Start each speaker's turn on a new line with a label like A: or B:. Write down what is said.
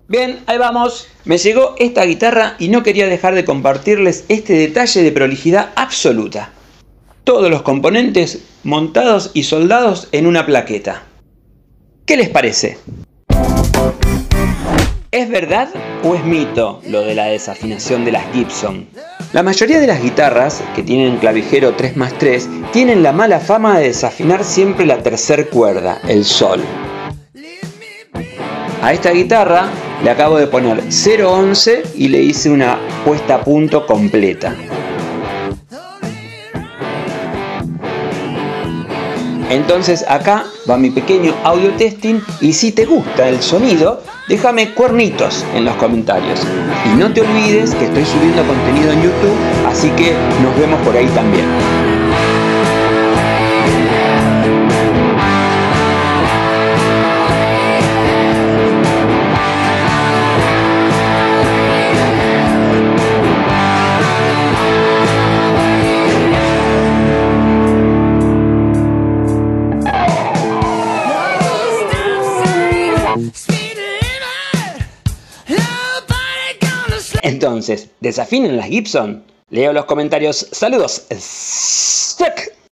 A: Bien, ahí vamos. Me llegó esta guitarra y no quería dejar de compartirles este detalle de prolijidad absoluta. Todos los componentes montados y soldados en una plaqueta. ¿Qué les parece? ¿Es verdad o es mito lo de la desafinación de las Gibson? La mayoría de las guitarras que tienen clavijero 3+3 tienen la mala fama de desafinar siempre la tercer cuerda, el sol. A esta guitarra le acabo de poner 0.11 y le hice una puesta a punto completa. Entonces acá va mi pequeño audio testing y si te gusta el sonido, déjame cuernitos en los comentarios. Y no te olvides que estoy subiendo contenido en YouTube, así que nos vemos por ahí también. Entonces, ¿desafinen las Gibson? Leo los comentarios. ¡Saludos!